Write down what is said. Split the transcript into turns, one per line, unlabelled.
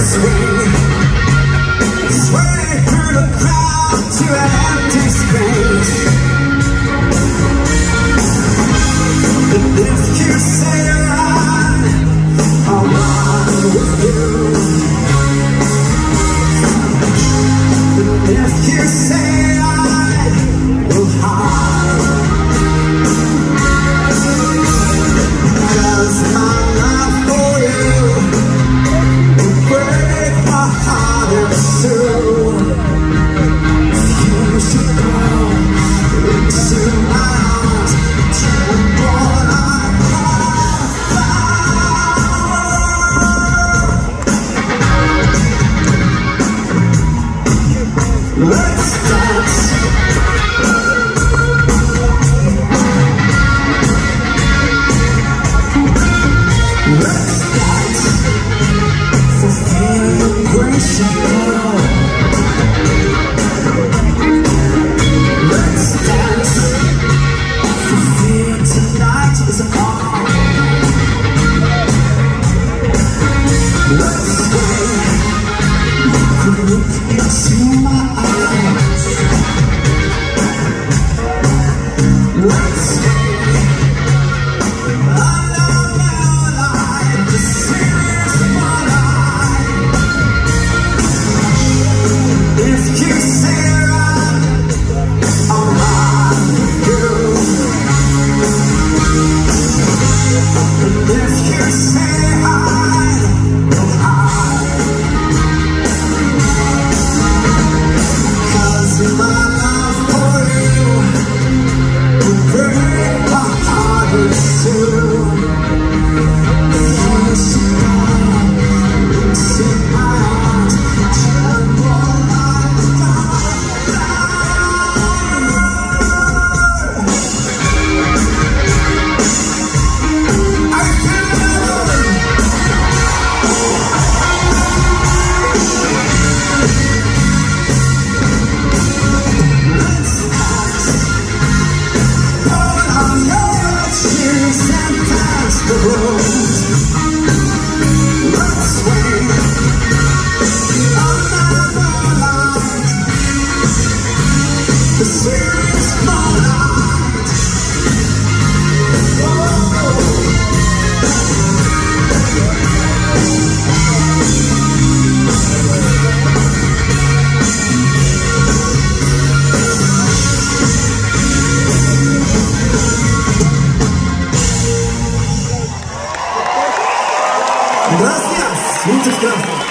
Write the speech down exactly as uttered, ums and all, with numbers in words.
swing, sway through the crowd to an empty space. And if you say run, I'll run with you. And if you say hide, we'll hide. 'Cause my love for you will break my heart in two. You should go into my arms, tremble like wildfire. Let's dance. Let's dance for celebration. Let's dance for fear tonight is on. Let's sway, look into my eyes. Let's sway. Gracias, muchas gracias.